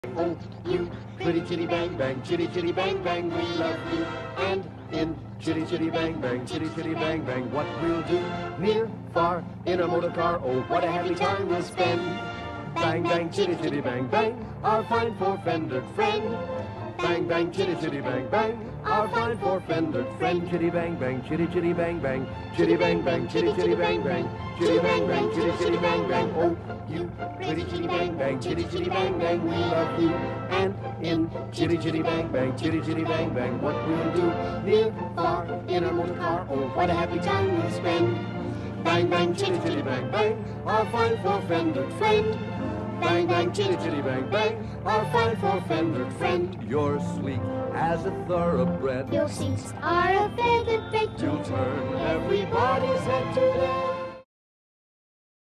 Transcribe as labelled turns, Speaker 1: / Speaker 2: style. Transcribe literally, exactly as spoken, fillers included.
Speaker 1: Oh, you pretty chitty bang bang, chitty chitty bang bang, we love you. And in chitty chitty bang bang, chitty chitty bang bang, what we'll do, near, far, in a motor car, oh, what a happy time we'll spend. Bang bang, chitty chitty bang bang, our fine four-fendered friend. Bang bang, chitty chitty bang bang, our fine four-fendered friend. Chitty bang bang, chitty chitty bang bang, chitty bang bang, chitty chitty bang bang, chitty bang bang, chitty chitty bang bang. Oh, you pretty chitty bang bang, chitty chitty bang bang, we love you. And in chitty chitty bang bang, chitty chitty bang bang, what we'll do, near, far, in a motor car, oh, what a happy time we'll spend. Bang bang, chitty chitty bang bang, our fine four-fendered friend. Bang bang, chitty chitty bang bang, our fine four-fendered friend. You're sleek as a thoroughbred.
Speaker 2: Your seats are a feather bed.
Speaker 1: You'll turn everybody's head today.